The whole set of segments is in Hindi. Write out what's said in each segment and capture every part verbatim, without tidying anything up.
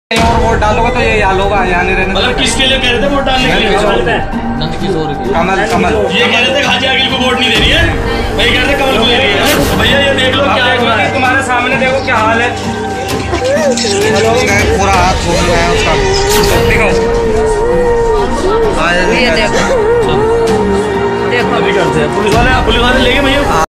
कहीं और वोट डालोगे तो ये हाल होगा, यहाँ नहीं रहने। मतलब किसके लिए कह रहे थे वोट डालने के लिए? कमल कमल ये कह रहे थे खाजी आगिल को वोट नहीं दे रही है, वही कह रहे थे कमल को दे रही है। तो भैया ये देख लो क्या है, तुम्हारे सामने देखो क्या हाल है। पूरा हाथ घूम रहा है उसका, देखो ये देखो देखो अभी करते हैं। पुलिस वाले पुलिस वाले लेके भैया।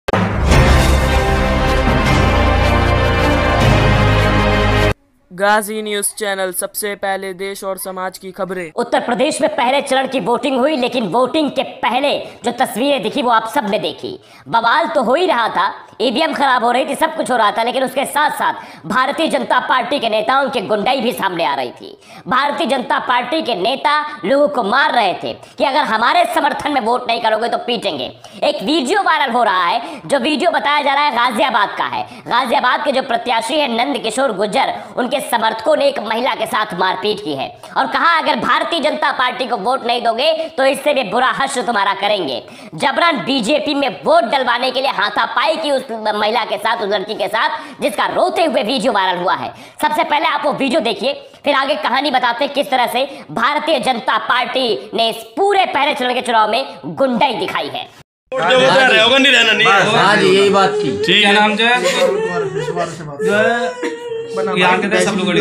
गाजी न्यूज चैनल, सबसे पहले देश और समाज की खबरें। उत्तर प्रदेश में पहले चरण की वोटिंग हुई, लेकिन वोटिंग के पहले जो तस्वीरें दिखी वो आप सब ने देखी। बवाल तो हो ही रहा था, ईवीएम खराब हो रही थी, सब कुछ हो रहा था, लेकिन उसके साथ साथ भारतीय जनता पार्टी के नेताओं की गुंडाई भी सामने आ रही थी। भारतीय जनता पार्टी के नेता लोगों को मार रहे थे कि अगर हमारे समर्थन में वोट नहीं करोगे तो पीटेंगे। एक वीडियो वायरल हो रहा है, जो वीडियो बताया जा रहा है गाजियाबाद का है। गाजियाबाद के जो प्रत्याशी है नंद किशोर गुर्जर, उनके समर्थकों ने एक महिला के साथ मारपीट की है और कहा अगर भारतीय जनता पार्टी को वोट नहीं दोगे तो इससे भी बुरा हश्र तुम्हारा करेंगे। जबरन बीजेपी में वोट डलवाने के लिए हाथापाई की उस महिला के साथ, उस लड़की के साथ, जिसका रोते हुए वीडियो वायरल हुआ है। सबसे पहले आप वो वीडियो देखिए, फिर आगे कहानी बताते हैं किस तरह से भारतीय जनता पार्टी ने इस पूरे पहले चरण के चुनाव में गुंडाई दिखाई है। होगा नहीं रहना नहीं है। आज यही बात की ठीक है। नाम जो है यहाँ के सब लोग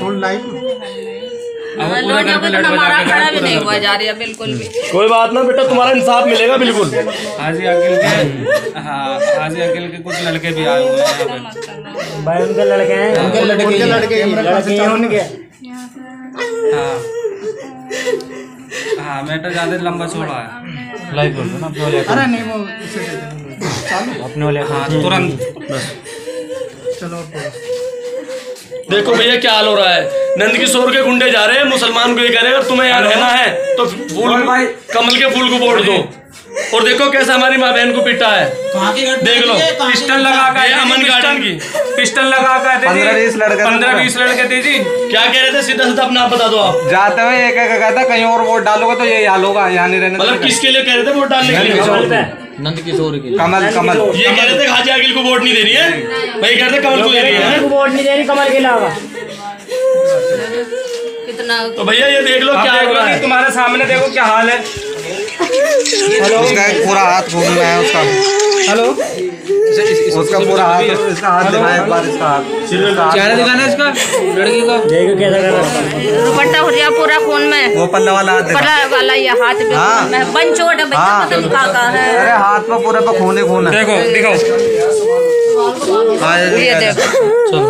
खड़ा भी नहीं हुआ जा रही है बिल्कुल भी। कोई बात ना बेटा, तुम्हारा इंसाफ मिलेगा बिल्कुल। हाजी अकील के हाँ हाजी अकील के कुछ लड़के भी आए हुए हैं भाई, उनके लड़के हैं, उनके लड़के उनके लड़के उनके हाँ हाँ मैटर ज्यादा लंबा छोड़ा है। लाइव बोल दो ना अपने वाले। अरे नहीं वो अपने वाले हाँ तुरंत बस चलो। देखो भैया क्या हाल हो रहा है, नंद किशोर के गुंडे जा रहे हैं, मुसलमान को ये कह रहे हैं तुम्हें यहाँ रहना है तो फूल कमल के फूल को वोट दो। और देखो कैसा हमारी माँ बहन को पीटा है, देख लो। पिस्टल लगा कर अमन गार्डन की पिस्टल लगा कर पंद्रह बीस लड़के पंद्रह बीस लड़के थे जी। क्या कह रहे थे, सीधा सीधा अपना आप बता दो। आप जाते हुए एक एक कहता कहीं और वोट डालोगे तो ये हाल होगा, यहाँ नहीं रहने। मतलब किसके लिए कह रहे थे वोट डालने के लिए? नंद किशोर के कमल कमल ये कह रहे थे खाजी आगिल को वोट नहीं दे रही है, वही कह रहे थे कमल को दे रही है। वोट नहीं दे रही कमल के अलावा। कितना तो भैया ये देख लो क्या हो रहा है, तुम्हारे सामने देखो क्या हाल है। उसका पूरा हाथ घूम रहा है उसका। हेलो उसका पूरा हाथ, इसका हाथ दिखाया एक बार, इसका हाथ चेहरा दिखाना इसका लड़की का। देखो कैसा कर रहा है, दुपट्टा हो गया पूरा खून में, वो पल्ला वाला हाथ पल्ला वाला ये हाथ में बन चोट है, बच्चा पता नहीं कहाँ कहाँ है। अरे हाथ में पूरे पे खून ही खून है। देखो दिखाओ ये देखो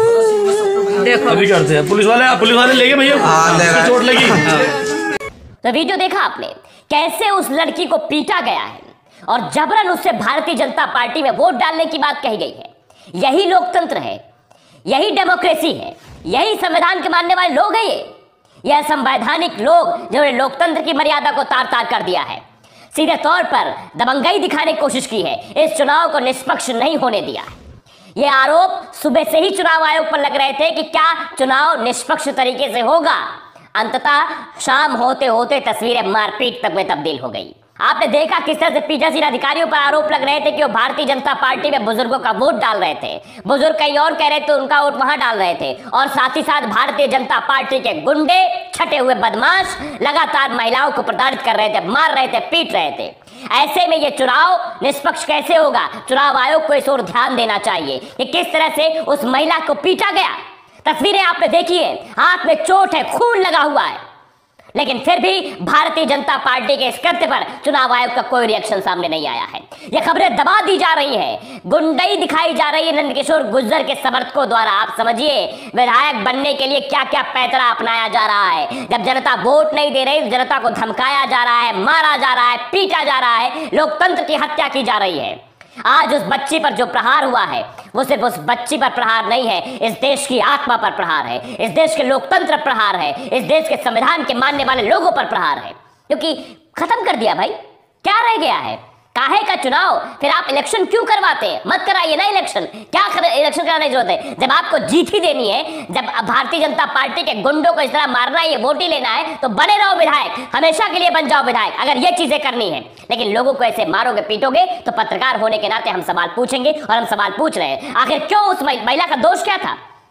देखो अभी करते हैं। पुलिस वाले पुलिस वाले लेके भैया, चोट लगी। तो वीडियो देखा आपने कैसे उस लड़की को पीटा गया है और जबरन उससे भारतीय जनता पार्टी में वोट डालने की बात कही गई है। यही लोकतंत्र है, यही डेमोक्रेसी है, यही संविधान के मानने वाले लोग हैं। ये यह संवैधानिक लोग जिन्होंने लोकतंत्र की मर्यादा को तार तार कर दिया है, सीधे तौर पर दबंगई दिखाने की कोशिश की है, इस चुनाव को निष्पक्ष नहीं होने दिया है। ये आरोप सुबह से ही चुनाव आयोग पर लग रहे थे कि क्या चुनाव निष्पक्ष तरीके से होगा। अंततः शाम होते होते तस्वीरें मारपीट तक में तब्दील हो गई। आपने देखा किस तरह से पीठासीन अधिकारियों पर आरोप लग रहे थे कि वो भारतीय जनता पार्टी में बुजुर्गों का वोट डाल रहे थे, बुजुर्ग कहीं और कह रहे थे उनका वोट वहां डाल रहे थे, और साथ ही साथ भारतीय जनता पार्टी के गुंडे, छटे हुए बदमाश लगातार महिलाओं को प्रताड़ित कर रहे थे, मार रहे थे, पीट रहे थे। ऐसे में ये चुनाव निष्पक्ष कैसे होगा? चुनाव आयोग को इस ओर ध्यान देना चाहिए कि किस तरह से उस महिला को पीटा गया। तस्वीरें आपने देखी है, हाथ में चोट है, खून लगा हुआ है, लेकिन फिर भी भारतीय जनता पार्टी के इस कृत्य पर चुनाव आयोग का कोई रिएक्शन सामने नहीं आया है। ये खबरें दबा दी जा रही हैं, गुंडई दिखाई जा रही है नंद किशोर गुर्जर के समर्थकों द्वारा। आप समझिए विधायक बनने के लिए क्या क्या पैतरा अपनाया जा रहा है। जब जनता वोट नहीं दे रही, जनता को धमकाया जा रहा है, मारा जा रहा है, पीटा जा रहा है, लोकतंत्र की हत्या की जा रही है। आज उस बच्ची पर जो प्रहार हुआ है वो सिर्फ उस बच्ची पर प्रहार नहीं है, इस देश की आत्मा पर प्रहार है, इस देश के लोकतंत्र पर प्रहार है, इस देश के संविधान के मानने वाले लोगों पर प्रहार है। क्योंकि खत्म कर दिया भाई, क्या रह गया है? काहे का चुनाव? फिर आप इलेक्शन क्यों करवाते हैं? मत कराइए ना इलेक्शन, क्या इलेक्शन कराने की जरूरत है? जब आपको जीत ही देनी है, जब भारतीय जनता पार्टी के गुंडों को इस तरह मारना है, ये वोट ही लेना है, तो बने रहो विधायक, हमेशा के लिए बन जाओ विधायक, अगर ये चीजें करनी है। लेकिन लोगों को ऐसे मारोगे पीटोगे तो पत्रकार होने के नाते हम सवाल पूछेंगे, और हम सवाल पूछ रहे हैं आखिर क्यों? उस महिला का दोष क्या था?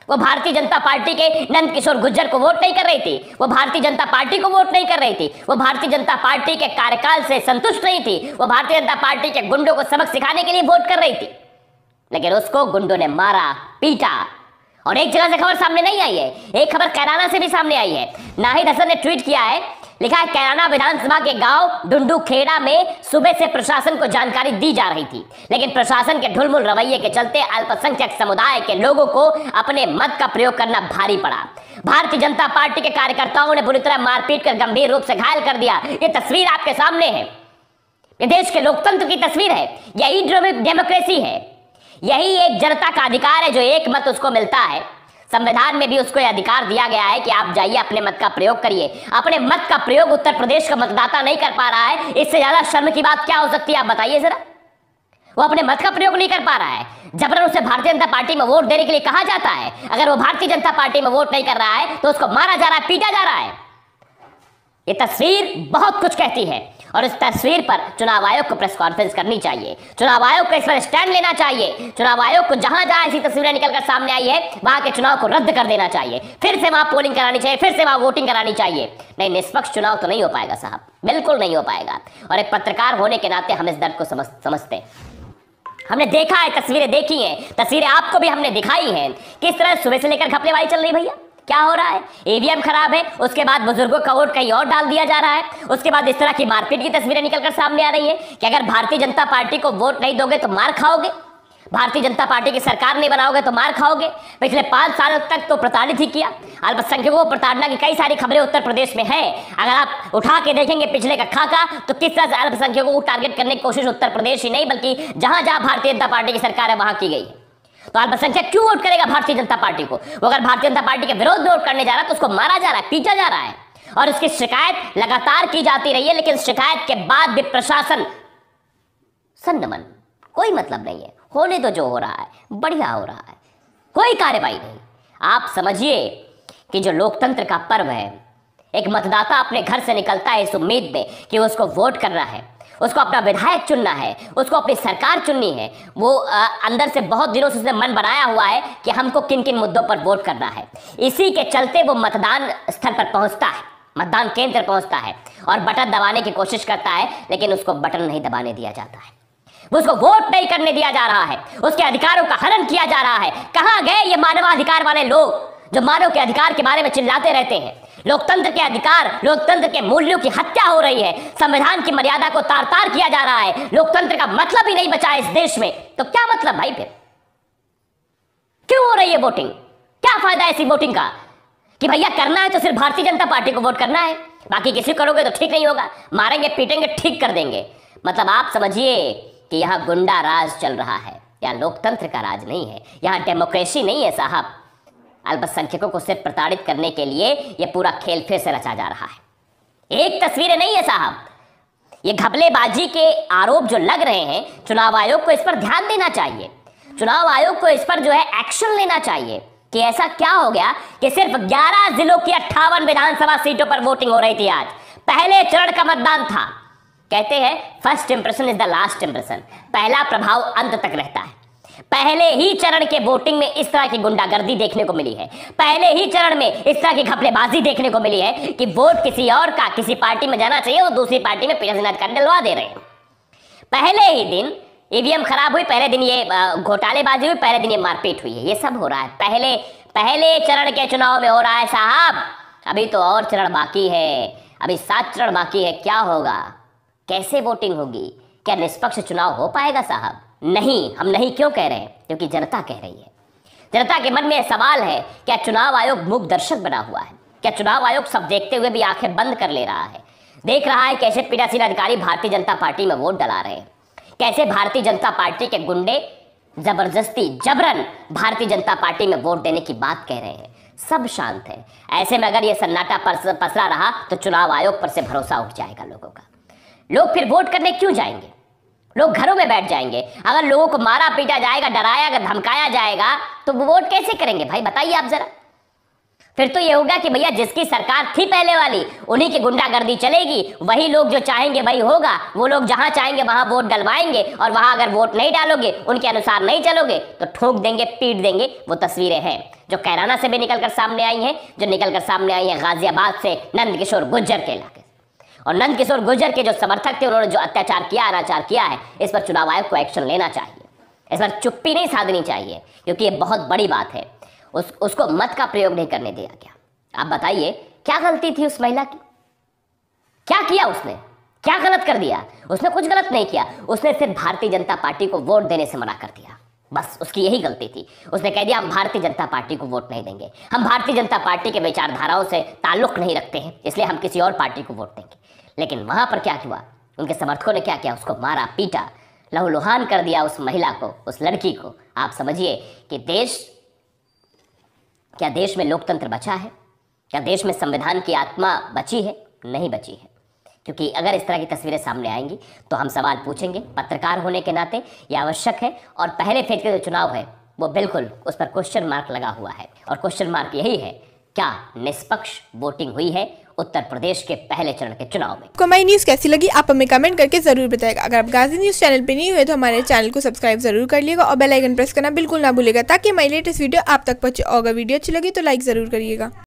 वो भारतीय जनता पार्टी के नंद किशोर गुर्जर को वोट नहीं कर रही थी, वो भारतीय जनता पार्टी को वोट नहीं कर रही थी, वो भारतीय जनता पार्टी के कार्यकाल से संतुष्ट नहीं थी, वो भारतीय जनता पार्टी के गुंडों को सबक सिखाने के लिए वोट कर रही थी। लेकिन उसको गुंडों ने मारा, पीटा। और एक जगह से खबर सामने नहीं आई है, एक खबर कैराना से भी सामने आई है। नाहिद हसन ने ट्वीट किया है, लिखा है कैराना विधानसभा के गांव डुंडू खेड़ा में सुबह से प्रशासन को जानकारी दी जा रही थी, लेकिन प्रशासन के ढुलमुल रवैये के चलते अल्पसंख्यक समुदाय के लोगों को अपने मत का प्रयोग करना भारी पड़ा। भारतीय जनता पार्टी के कार्यकर्ताओं ने बुरी तरह मारपीट कर गंभीर रूप से घायल कर दिया। ये तस्वीर आपके सामने है, ये देश के लोकतंत्र की तस्वीर है, यही डेमोक्रेसी है, यही एक जनता का अधिकार है जो एक मत उसको मिलता है। संविधान में भी उसको यह अधिकार दिया गया है कि आप जाइए अपने मत का प्रयोग करिए। अपने मत का प्रयोग उत्तर प्रदेश का मतदाता नहीं कर पा रहा है, इससे ज्यादा शर्म की बात क्या हो सकती है, आप बताइए जरा। वो अपने मत का प्रयोग नहीं कर पा रहा है, जबरन उसे भारतीय जनता पार्टी में वोट देने के लिए कहा जाता है। अगर वो भारतीय जनता पार्टी में वोट नहीं कर रहा है तो उसको मारा जा रहा है, पीटा जा रहा है। ये तस्वीर बहुत कुछ कहती है और इस तस्वीर पर चुनाव आयोग को प्रेस कॉन्फ्रेंस करनी चाहिए, चुनाव आयोग को इस पर स्टैंड लेना चाहिए। चुनाव आयोग को जहां जहां ऐसी तस्वीरें निकलकर सामने आई है वहां के चुनाव को रद्द कर देना चाहिए, फिर से वहां पोलिंग करानी चाहिए, फिर से वहां वोटिंग करानी चाहिए। नहीं, निष्पक्ष चुनाव तो नहीं हो पाएगा साहब, बिल्कुल नहीं हो पाएगा। और एक पत्रकार होने के नाते हम इस दर्द को समझ समझते हैं, हमने देखा है, तस्वीरें देखी हैं, तस्वीरें आपको भी हमने दिखाई हैं, किस तरह सुबह से लेकर घपलेबाजी चल रही। भैया क्या हो रहा है, ईवीएम खराब है, उसके बाद बुजुर्गों का वोट कहीं और डाल दिया जा रहा है, उसके बाद इस तरह की मारपीट की तस्वीरें निकलकर सामने आ रही है कि अगर भारतीय जनता पार्टी को वोट नहीं दोगे तो मार खाओगे, भारतीय जनता पार्टी की सरकार नहीं बनाओगे तो मार खाओगे। पिछले पांच साल तक तो प्रताड़ित ही किया, अल्पसंख्यकों को प्रताड़ना की कई सारी खबरें उत्तर प्रदेश में है। अगर आप उठा के देखेंगे पिछले का खाका तो किस तरह से अल्पसंख्यकों को टारगेट करने की कोशिश उत्तर प्रदेश ही नहीं बल्कि जहां जहां भारतीय जनता पार्टी की सरकार है वहां की गई। तो अल्पसंख्यक क्यों वोट करेगा भारतीय जनता पार्टी को? वो अगर भारतीय जनता पार्टी के विरोध में वोट करने जा रहा है तो उसको मारा जा रहा है, पीटा जा रहा है और उसकी शिकायत लगातार की जाती रही है। लेकिन शिकायत के बाद भी प्रशासन संदमन, कोई मतलब नहीं है, होने तो जो हो रहा है बढ़िया हो रहा है, कोई कार्रवाई नहीं। आप समझिए कि जो लोकतंत्र का पर्व है, एक मतदाता अपने घर से निकलता है इस उम्मीद में कि उसको वोट करना है, उसको अपना विधायक चुनना है, उसको अपनी सरकार चुननी है। वो आ, अंदर से बहुत दिनों से उसने मन बनाया हुआ है कि हमको किन किन मुद्दों पर वोट करना है। इसी के चलते वो मतदान स्थल पर पहुंचता है, मतदान केंद्र पहुंचता है और बटन दबाने की कोशिश करता है, लेकिन उसको बटन नहीं दबाने दिया जाता है, उसको वोट नहीं करने दिया जा रहा है, उसके अधिकारों का हनन किया जा रहा है। कहां गए ये मानवाधिकार वाले लोग जो मानव के अधिकार के बारे में चिल्लाते रहते हैं? लोकतंत्र के अधिकार, लोकतंत्र के मूल्यों की हत्या हो रही है, संविधान की मर्यादा को तार तार किया जा रहा है, लोकतंत्र का मतलब ही नहीं बचा है इस देश में। तो क्या मतलब भाई, फिर क्यों हो रही है वोटिंग? क्या फायदा है ऐसी वोटिंग का कि भैया करना है तो सिर्फ भारतीय जनता पार्टी को वोट करना है, बाकी किसी करोगे तो ठीक नहीं होगा, मारेंगे पीटेंगे ठीक कर देंगे। मतलब आप समझिए कि यहां गुंडा राज चल रहा है, यहां लोकतंत्र का राज नहीं है, यहां डेमोक्रेसी नहीं है साहब। अल्पसंख्यकों को सिर्फ प्रताड़ित करने के लिए यह पूरा खेल फिर से रचा जा रहा है। एक तस्वीरें नहीं है साहब, ये घपलेबाजी के आरोप जो लग रहे हैं, चुनाव आयोग को इस पर ध्यान देना चाहिए, चुनाव आयोग को इस पर जो है एक्शन लेना चाहिए कि ऐसा क्या हो गया कि सिर्फ ग्यारह जिलों की अट्ठावन विधानसभा सीटों पर वोटिंग हो रही थी। आज पहले चरण का मतदान था, कहते हैं first impression is the last impression, पहला प्रभाव अंत तक रहता है। पहले ही चरण के वोटिंग में इस तरह की गुंडागर्दी देखने को मिली है, पहले ही चरण में इस तरह की घपलेबाजी देखने को मिली है कि वोट किसी और का किसी पार्टी में जाना चाहिए, वो दूसरी पार्टी में पीछे से डलवा दे रहे हैं। पहले ही दिन ईवीएम खराब हुई, पहले दिन ये घोटालेबाजी हुई, पहले दिन ये मारपीट हुई है, ये सब हो रहा है पहले पहले चरण के चुनाव में हो रहा है साहब। अभी तो और चरण बाकी है, अभी सात चरण बाकी है। क्या होगा, कैसे वोटिंग होगी, क्या निष्पक्ष चुनाव हो पाएगा साहब? नहीं। हम नहीं क्यों कह रहे हैं? क्योंकि जनता कह रही है। जनता के मन में सवाल है, क्या चुनाव आयोग मूक दर्शक बना हुआ है? क्या चुनाव आयोग सब देखते हुए भी आंखें बंद कर ले रहा है? देख रहा है कैसे पीठासीन अधिकारी भारतीय जनता पार्टी में वोट डला रहे हैं, कैसे भारतीय जनता पार्टी के गुंडे जबरदस्ती जबरन भारतीय जनता पार्टी में वोट देने की बात कह रहे हैं। सब शांत है। ऐसे में अगर ये सन्नाटा पसरा रहा तो चुनाव आयोग पर से भरोसा उठ जाएगा लोगों का। लोग फिर वोट करने क्यों जाएंगे? लोग घरों में बैठ जाएंगे। अगर लोगों को मारा पीटा जाएगा, डराया धमकाया जाएगा तो वो वोट कैसे करेंगे भाई, बताइए आप जरा। फिर तो ये होगा कि भैया जिसकी सरकार थी पहले वाली उन्हीं की गुंडागर्दी चलेगी, वही लोग जो चाहेंगे वही होगा, वो लोग जहां चाहेंगे वहां वोट डलवाएंगे और वहां अगर वोट नहीं डालोगे, उनके अनुसार नहीं चलोगे तो ठोक देंगे, पीट देंगे। वो तस्वीरें हैं जो कैराना से भी निकलकर सामने आई हैं, जो निकलकर सामने आई हैं गाजियाबाद से नंद किशोर गुर्जर के इलाके। और नंद किशोर गुर्जर के जो समर्थक थे, उन्होंने जो अत्याचार किया, अनाचार किया है, इस पर चुनाव आयोग को एक्शन लेना चाहिए, इस पर चुप्पी नहीं साधनी चाहिए, क्योंकि ये बहुत बड़ी बात है। उस उसको मत का प्रयोग नहीं करने दिया गया। आप बताइए क्या गलती थी उस महिला की? क्या किया उसने? क्या गलत कर दिया? उसने कुछ गलत नहीं किया, उसने सिर्फ भारतीय जनता पार्टी को वोट देने से मना कर दिया, बस उसकी यही गलती थी। उसने कह दिया हम भारतीय जनता पार्टी को वोट नहीं देंगे, हम भारतीय जनता पार्टी के विचारधाराओं से ताल्लुक नहीं रखते हैं, इसलिए हम किसी और पार्टी को वोट देंगे। लेकिन वहां पर क्या हुआ? उनके समर्थकों ने क्या किया? उसको मारा, पीटा, लहूलुहान कर दिया उस महिला को, उस लड़की को। आप समझिए कि देश, क्या देश में लोकतंत्र बचा है? क्या देश में संविधान की आत्मा बची है? नहीं बची है। क्योंकि अगर इस तरह की तस्वीरें सामने आएंगी तो हम सवाल पूछेंगे, पत्रकार होने के नाते यह आवश्यक है। और पहले फेज का जो चुनाव है वो बिल्कुल उस पर क्वेश्चन मार्क लगा हुआ है, और क्वेश्चन मार्क यही है, क्या निष्पक्ष वोटिंग हुई है उत्तर प्रदेश के पहले चरण के चुनाव में? आपको हमारी न्यूज़ कैसी लगी आप हमें कमेंट करके जरूर बताएगा। अगर आप गाजी न्यूज़ चैनल पे नहीं हुए तो हमारे चैनल को सब्सक्राइब जरूर कर लिएगा और बेल आइकन प्रेस करना बिल्कुल ना भूलिएगा, ताकि हमारी लेटेस्ट वीडियो आप तक पहुंचे। और अगर वीडियो अच्छी लगी तो लाइक जरूर करिएगा।